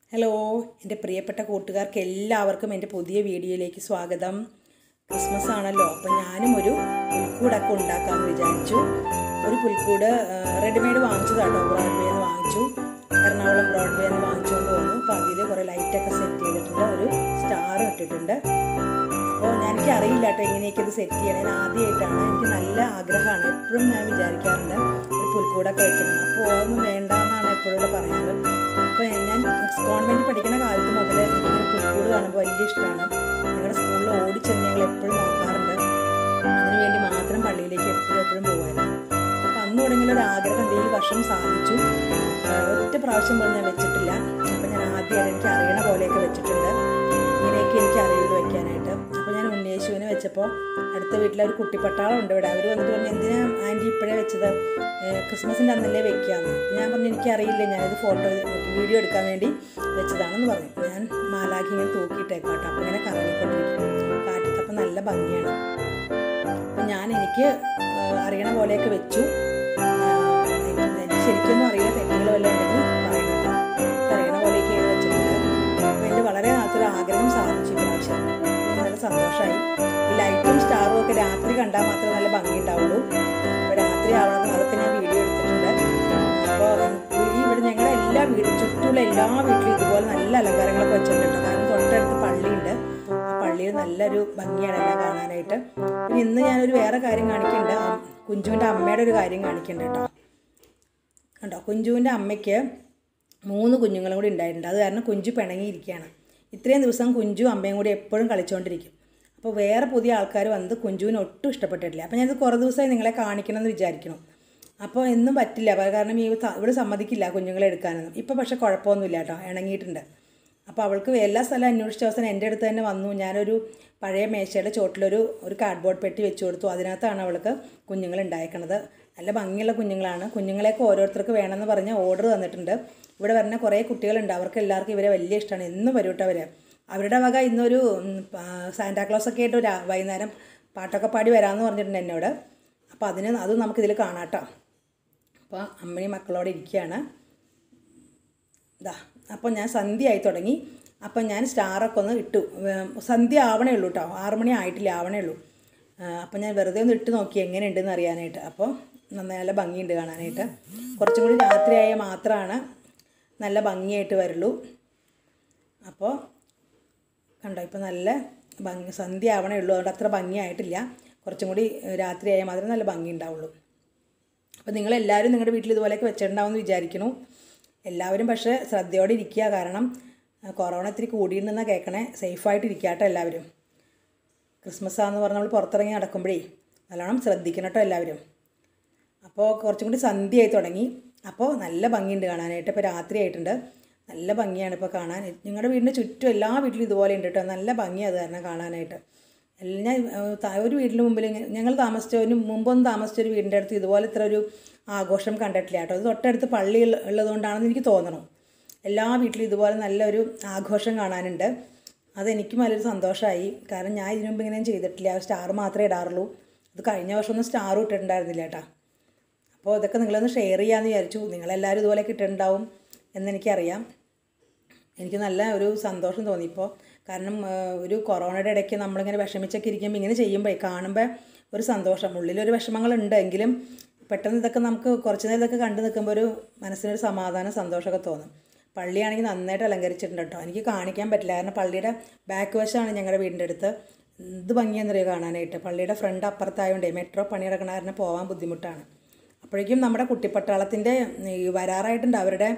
Hello എൻ്റെ പ്രിയപ്പെട്ട കൂട്ടുകാർക്ക് എല്ലാവർക്കും എൻ്റെ പുതിയ വീഡിയോയിലേക്ക് സ്വാഗതം. ക്രിസ്മസ് ആണല്ലോ, അപ്പോൾ ഞാനും ഒരു പുൽക്കൂടൊക്കെ ഉണ്ടാക്കാമെന്ന് വിചാരിച്ചു. ഒരു പുൽക്കൂട് റെഡിമെയ്ഡ് വാങ്ങിച്ചതാട്ടോ, ബ്രോഡ്വേന്ന് വാങ്ങിച്ചു, എറണാകുളം ബ്രോഡ്വേന്ന് വാങ്ങിച്ചുകൊണ്ട് വന്നു. അപ്പോൾ അതിൽ കുറേ ലൈറ്റൊക്കെ സെറ്റ് ചെയ്തിട്ടുണ്ട്, ഒരു സ്റ്റാർ ഇട്ടിട്ടുണ്ട്. അപ്പോൾ എനിക്ക് അറിയില്ല കേട്ടോ എങ്ങനെയൊക്കെ ഇത് സെറ്റ് ചെയ്യണം. ഞാൻ ആദ്യമായിട്ടാണ്, എനിക്ക് നല്ല ആഗ്രഹമാണ്, എപ്പോഴും ഞാൻ വിചാരിക്കാറുണ്ട് ഒരു പുൽക്കൂടൊക്കെ വെക്കണം. അപ്പോൾ ഒന്നും വേണ്ടെന്നാണ് എപ്പോഴും പറയാറ്. അപ്പോൾ ഞാൻ കോൺവെൻറ്റ് പഠിക്കുന്ന കാലത്ത് മുതൽ എനിക്കിങ്ങനെ പുൽക്കൂട് കാണുമ്പോൾ വലിയ ഇഷ്ടമാണ്. ഞങ്ങളുടെ സ്കൂളിൽ ഓടിച്ചെന്ന് ഞങ്ങൾ എപ്പോഴും നോക്കാറുണ്ട്. അതിനുവേണ്ടി മാത്രം പള്ളിയിലേക്ക് എപ്പോഴും പോകുമായിരുന്നു. അപ്പോൾ അന്ന് തുടങ്ങിയൊരു ആഗ്രഹം ഈ വർഷം സാധിച്ചു. ഒറ്റ പ്രാവശ്യം പോലും ഞാൻ വെച്ചിട്ടില്ല. അപ്പോൾ ഞാൻ ആദ്യമായിട്ട് എനിക്ക് അറിയണ പോലെയൊക്കെ വെച്ചിട്ടുണ്ട്. ഇങ്ങനെയൊക്കെ എനിക്ക് അറിയുള്ളൂ വയ്ക്കാനായിട്ട്. അപ്പോൾ ഞാൻ ഉണ്ണിയേശുവിനെ വെച്ചപ്പോൾ അടുത്ത വീട്ടിലെ ഒരു കുട്ടിപ്പട്ടാളം ഉണ്ട് ഇവിടെ. അവർ വന്നിട്ട് പറഞ്ഞു, എന്തിനാ ആൻറ്റി ഇപ്പോഴേ വെച്ചത്, ക്രിസ്മസിൻ്റെ അന്നല്ലേ വെക്കാമെന്ന്. ഞാൻ പറഞ്ഞു എനിക്കറിയില്ല, ഞാനിത് വീഡിയോ എടുക്കാൻ വേണ്ടി വെച്ചതാണെന്ന് പറഞ്ഞു. ഞാൻ മാലാഖി ഇങ്ങനെ തൂക്കിയിട്ടേക്കാട്ടോ. അപ്പോൾ ഇങ്ങനെ കറങ്ങിക്കൊണ്ടിരിക്കും കാറ്റത്ത്. അപ്പോൾ നല്ല ഭംഗിയാണ്. അപ്പം എനിക്ക് അറിയണ പോലെയൊക്കെ വെച്ചു. എനിക്ക് ശരിക്കൊന്നും അറിയില്ല, തെറ്റുകൾ വല്ലതും ഉണ്ടെങ്കിൽ പറയണം. അറിയണ പോലെയൊക്കെയാണ് വെച്ചിട്ടുണ്ട്. അപ്പോൾ എൻ്റെ വളരെ നാളത്തൊരു ആഗ്രഹം സാധിച്ചു പ്രാവശ്യം. നല്ല സന്തോഷമായി. ഈ ലൈറ്റും സ്റ്റാറും ഒക്കെ രാത്രി കണ്ടാൽ മാത്രമേ നല്ല ഭംഗി ഉണ്ടാവുള്ളൂ. അപ്പോൾ രാത്രി ആവണമെന്ന് അതൊക്കെ ഞാൻ വീഡിയോ എടുത്തിട്ടുണ്ട്. അപ്പോൾ ഇവിടെ ഞങ്ങളുടെ എല്ലാ ചുറ്റുമുള്ള എല്ലാ വീട്ടിലും ഇതുപോലെ നല്ല അലങ്കാരങ്ങളൊക്കെ വെച്ചിട്ടുണ്ട്. കാരണം തൊട്ടടുത്ത് പള്ളിയുണ്ട്. ആ പള്ളിയിൽ നല്ലൊരു ഭംഗിയാണ് എല്ലാം കാണാനായിട്ട്. പിന്നെ ഇന്ന് ഞാനൊരു വേറെ കാര്യം കാണിക്കുന്നുണ്ട്. കുഞ്ചുവിൻ്റെ അമ്മയുടെ ഒരു കാര്യം കാണിക്കുന്നുണ്ട് കേട്ടോ. കണ്ടോ, കുഞ്ചുവിൻ്റെ അമ്മയ്ക്ക് 3 കുഞ്ഞുങ്ങളും കൂടി ഉണ്ടായിട്ടുണ്ട്. അത് കാരണം കുഞ്ചു പിണങ്ങിയിരിക്കുകയാണ്. ഇത്രയും ദിവസം കുഞ്ചു അമ്മയും കൂടി എപ്പോഴും കളിച്ചുകൊണ്ടിരിക്കും. അപ്പോൾ വേറെ പുതിയ ആൾക്കാർ വന്നത് കുഞ്ചുവിന് ഒട്ടും ഇഷ്ടപ്പെട്ടിട്ടില്ല. അപ്പോൾ ഞാനിത് കുറേ ദിവസമായി നിങ്ങളെ കാണിക്കണം എന്ന് വിചാരിക്കണം. അപ്പോൾ എന്നും പറ്റില്ല, കാരണം ഇവിടെ സമ്മതിക്കില്ല കുഞ്ഞുങ്ങളെ എടുക്കാനൊന്നും. ഇപ്പോൾ പക്ഷേ കുഴപ്പമൊന്നുമില്ല കേട്ടോ, ഇണങ്ങിയിട്ടുണ്ട്. അപ്പോൾ അവൾക്ക് എല്ലാ സ്ഥലം അന്വേഷിച്ച അവസാനം എൻ്റെ അടുത്ത് തന്നെ വന്നു. ഞാനൊരു പഴയ മേശയുടെ ചോട്ടിലൊരു കാർഡ്ബോർഡ് പെട്ടി വെച്ച് കൊടുത്തു. അതിനകത്താണ് അവൾക്ക് കുഞ്ഞുങ്ങൾ ഉണ്ടായേക്കണത്. നല്ല ഭംഗിയുള്ള കുഞ്ഞുങ്ങളാണ്. കുഞ്ഞുങ്ങളെയൊക്കെ ഓരോരുത്തർക്ക് വേണമെന്ന് പറഞ്ഞ് ഓർഡർ തന്നിട്ടുണ്ട്. ഇവിടെ വരുന്ന കുറേ കുട്ടികളുണ്ട്, അവർക്ക് എല്ലാവർക്കും ഇവരെ വലിയ ഇഷ്ടമാണ്. എന്നും വരും കേട്ടോ അവർ. അവരുടെ വക ഇന്നൊരു സാന്റാക്ലോസൊക്കെ ആയിട്ട് ഒരു വൈകുന്നേരം പാട്ടൊക്കെ പാടി വരാമെന്ന് പറഞ്ഞിട്ടുണ്ട് എന്നോട്. അപ്പോൾ അതും നമുക്കിതിൽ കാണാം കേട്ടോ. അപ്പോൾ അമ്മയും മക്കളോടെ ഇരിക്കുകയാണ്. ഇതാ, അപ്പോൾ ഞാൻ സന്ധ്യയായി തുടങ്ങി. അപ്പോൾ ഞാൻ സ്റ്റാറൊക്കെ ഒന്ന് ഇട്ടു. സന്ധ്യ ആവണേ ഉള്ളൂ കേട്ടോ, 6 മണി ആയിട്ടില്ല, ആവണേ ഉള്ളൂ. അപ്പോൾ ഞാൻ വെറുതെ ഒന്ന് ഇട്ട് നോക്കി എങ്ങനെയുണ്ടെന്ന് അറിയാനായിട്ട്. അപ്പോൾ നല്ല ഭംഗിയുണ്ട് കാണാനായിട്ട്. കുറച്ചും കൂടി രാത്രിയായാൽ മാത്രമാണ് നല്ല ഭംഗിയായിട്ട് വരുള്ളൂ. അപ്പോൾ കണ്ടോ, ഇപ്പോൾ നല്ല സന്ധ്യ ആവണേ ഉള്ളൂ, അതുകൊണ്ട് അത്ര ഭംഗിയായിട്ടില്ല. കുറച്ചും കൂടി രാത്രിയായാൽ മാത്രമേ നല്ല ഭംഗി ഉണ്ടാവുള്ളൂ. അപ്പോൾ നിങ്ങളെല്ലാവരും നിങ്ങളുടെ വീട്ടിൽ ഇതുപോലെയൊക്കെ വെച്ചിട്ടുണ്ടാവുമെന്ന് വിചാരിക്കുന്നു. എല്ലാവരും പക്ഷേ ശ്രദ്ധയോടെ ഇരിക്കുക, കാരണം കൊറോണ ഇത്തിരി കൂടിയിട്ടുണ്ടെന്നാണ് കേൾക്കണേ. സേഫായിട്ട് ഇരിക്കുക കേട്ടോ എല്ലാവരും. ക്രിസ്മസ് ആണെന്ന് പറഞ്ഞ് നമ്മൾ പുറത്തിറങ്ങി നടക്കുമ്പോഴേ നല്ലോണം ശ്രദ്ധിക്കണം കേട്ടോ എല്ലാവരും. അപ്പോൾ കുറച്ചും കൂടി സന്ധ്യയായി തുടങ്ങി. അപ്പോൾ നല്ല ഭംഗിയുണ്ട് കാണാനായിട്ട്. ഇപ്പോൾ രാത്രി ആയിട്ടുണ്ട്, നല്ല ഭംഗിയാണ് ഇപ്പോൾ കാണാൻ. നിങ്ങളുടെ വീടിൻ്റെ ചുറ്റും എല്ലാ വീട്ടിലും ഇതുപോലെ ഉണ്ട് കേട്ടോ, നല്ല ഭംഗിയാണ് അത് കാരണം കാണാനായിട്ട്. ഞാൻ ഒരു വീടിന് മുമ്പിൽ ഞങ്ങൾ മുമ്പൊന്നും താമസിച്ചൊരു വീടിൻ്റെ അടുത്ത് ഇതുപോലെ ഇത്ര ഒരു ആഘോഷം കണ്ടിട്ടില്ല കേട്ടോ. അത് തൊട്ടടുത്ത് പള്ളി ഉള്ളതുകൊണ്ടാണെന്ന് എനിക്ക് തോന്നണം. എല്ലാ വീട്ടിലും ഇതുപോലെ നല്ലൊരു ആഘോഷം കാണാനുണ്ട്. അതെനിക്കും നല്ലൊരു സന്തോഷമായി, കാരണം ഞാൻ ഇതിനു മുമ്പ് ഇങ്ങനെ ചെയ്തിട്ടില്ല. സ്റ്റാർ മാത്രമേ ഇടാറുള്ളൂ. അത് കഴിഞ്ഞ വർഷമൊന്നും സ്റ്റാറും ഇട്ടിട്ടുണ്ടായിരുന്നില്ല കേട്ടോ. അപ്പോൾ ഇതൊക്കെ നിങ്ങളൊന്ന് ഷെയർ ചെയ്യാമെന്ന് വിചാരിച്ചു. നിങ്ങളെല്ലാവരും ഇതുപോലെയൊക്കെ ഇട്ടിട്ടുണ്ടാവും എന്നെനിക്കറിയാം. എനിക്ക് നല്ല ഒരു സന്തോഷം തോന്നിയിപ്പോൾ. കാരണം ഒരു കൊറോണയുടെ ഇടയ്ക്ക് നമ്മളിങ്ങനെ വിഷമിച്ചൊക്കെ ഇരിക്കുമ്പോൾ ഇങ്ങനെ ചെയ്യുമ്പോൾ കാണുമ്പോൾ ഒരു സന്തോഷം, ഉള്ളിലൊരു വിഷമങ്ങളുണ്ട് എങ്കിലും പെട്ടെന്ന് ഇതൊക്കെ നമുക്ക് കുറച്ച് നേരം ഇതൊക്കെ കണ്ടു നിൽക്കുമ്പോൾ ഒരു മനസ്സിനൊരു സമാധാനം, സന്തോഷമൊക്കെ തോന്നും. പള്ളിയാണെങ്കിൽ നന്നായിട്ട് അലങ്കരിച്ചിട്ടുണ്ട് കേട്ടോ. എനിക്ക് കാണിക്കാൻ പറ്റില്ല, കാരണം പള്ളിയുടെ ബാക്ക് വശമാണ് ഞങ്ങളുടെ വീടിൻ്റെ അടുത്ത്. ഇത് ഭംഗിയെന്നറിയോ കാണാനായിട്ട്. പള്ളിയുടെ ഫ്രണ്ട് അപ്പുറത്തായതുകൊണ്ടേ മെട്രോ പണി നടക്കണ കാരണം പോകാൻ ബുദ്ധിമുട്ടാണ്. അപ്പോഴേക്കും നമ്മുടെ കുട്ടിപ്പട്ടാളത്തിൻ്റെ വരാറായിട്ടുണ്ട്. അവരുടെ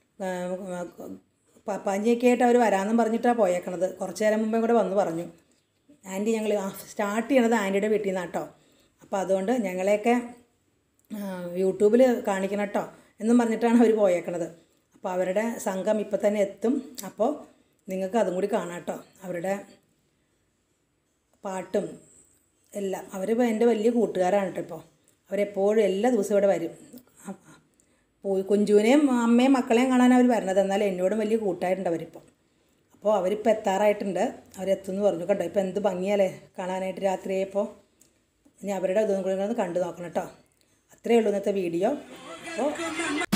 പപ്പാഞ്ഞിയൊക്കെ ആയിട്ട് അവർ വരാമെന്നും പറഞ്ഞിട്ടാണ് പോയേക്കണത്. കുറച്ച് നേരം മുമ്പേ കൂടെ വന്ന് പറഞ്ഞു, ആൻറ്റി ഞങ്ങൾ സ്റ്റാർട്ട് ചെയ്യണത് ആൻറ്റിയുടെ വീട്ടിൽ നിന്നാണ് കേട്ടോ. അപ്പോൾ അതുകൊണ്ട് ഞങ്ങളെയൊക്കെ യൂട്യൂബിൽ കാണിക്കണം കേട്ടോ എന്നും പറഞ്ഞിട്ടാണ് അവർ പോയേക്കണത്. അപ്പോൾ അവരുടെ സംഘം ഇപ്പം തന്നെ എത്തും. അപ്പോൾ നിങ്ങൾക്ക് അതും കൂടി കാണാം കേട്ടോ, അവരുടെ പാട്ടും എല്ലാം. അവരിപ്പോൾ എൻ്റെ വലിയ കൂട്ടുകാരാണ് കേട്ടോ. ഇപ്പോൾ അവരെപ്പോഴും എല്ലാ ദിവസവും ഇവിടെ വരും. കുഞ്ചുവിനെയും അമ്മയും മക്കളെയും കാണാൻ അവർ വരണത്, എന്നാലും എന്നോടും വലിയ കൂട്ടായിട്ടുണ്ട് അവരിപ്പോൾ. അപ്പോൾ അവരിപ്പോൾ എത്താറായിട്ടുണ്ട്, അവരെത്തുമെന്ന് പറഞ്ഞു കേട്ടോ. ഇപ്പോൾ എന്ത് ഭംഗിയല്ലേ കാണാനായിട്ട് രാത്രിയായപ്പോൾ. ഇനി അവരുടെ ഇതൊന്നും കൂടി ഒന്ന് കണ്ടു നോക്കണം കേട്ടോ. അത്രയേ ഉള്ളൂ ഇന്നത്തെ വീഡിയോ. അപ്പോൾ